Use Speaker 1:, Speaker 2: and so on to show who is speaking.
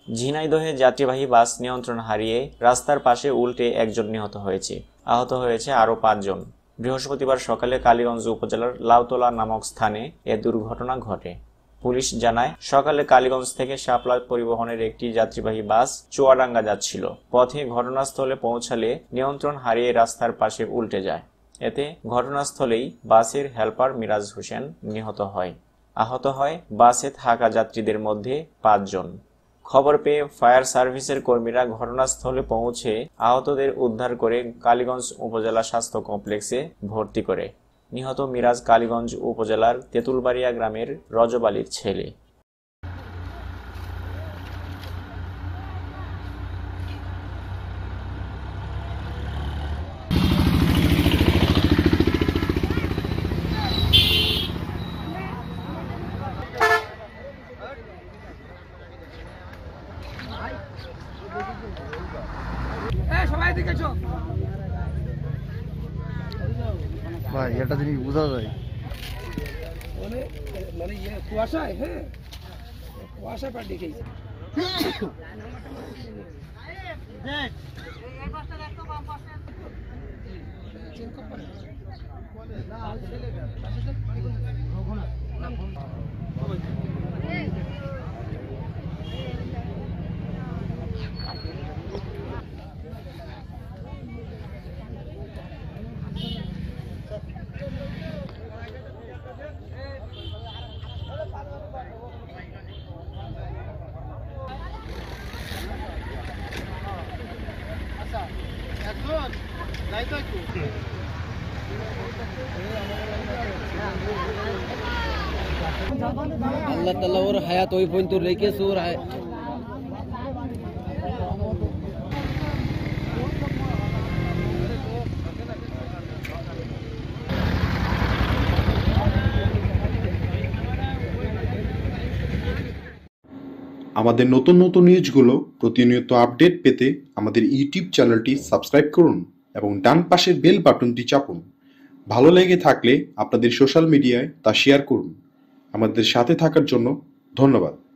Speaker 1: ঝিনাইদহে যাত্রীবাহী বাস নিয়ন্ত্রণ হারিয়ে রাস্তার পাশে উল্টে একজন নিহত হয়েছে। আহত হয়েছে আরও 5 জন। বৃহস্পতিবার সকালে কালীগঞ্জ উপজেলার লাউতলা নামক স্থানে এ দুর্ঘটনা ঘটে। পুলিশ জানায়, সকালে কালীগঞ্জ থেকে শাপলা পরিবহনের একটি যাত্রীবাহী বাস চুয়াডাঙ্গা যাচ্ছিল। পথে ঘটনাস্থলে পৌঁছালে নিয়ন্ত্রণ হারিয়ে রাস্তার পাশে উল্টে যায়। এতে ঘটনাস্থলেই বাসের হেলপার মিরাজ হোসেন নিহত হয়। আহত হয় বাসে থাকা যাত্রীদের মধ্যে 5 জন। খবর পেয়ে ফায়ার সার্ভিসের কর্মীরা ঘটনাস্থলে পৌঁছে আহতদের উদ্ধার করে কালীগঞ্জ উপজেলা স্বাস্থ্য কমপ্লেক্সে ভর্তি করে। নিহত মিরাজ কালীগঞ্জ উপজেলার তেঁতুলবাড়িয়া গ্রামের রজব আলীর ছেলে।
Speaker 2: ভাই এটা জিনিস বোঝা যায়
Speaker 3: মানে কুয়াশায়, হ্যাঁ কুয়াশা পাল্টে গেছে।
Speaker 4: আল্লাহ তাআলা ওর হায়াত ওই পর্যন্ত রেখেছে। ওর
Speaker 5: আমাদের নতুন নতুন নিউজগুলো প্রতিনিয়ত আপডেট পেতে আমাদের ইউটিউব চ্যানেলটি সাবস্ক্রাইব করুন এবং ডান পাশের বেল বাটনটি চাপুন। ভালো লেগে থাকলে আপনাদের সোশ্যাল মিডিয়ায় তা শেয়ার করুন। আমাদের সাথে থাকার জন্য ধন্যবাদ।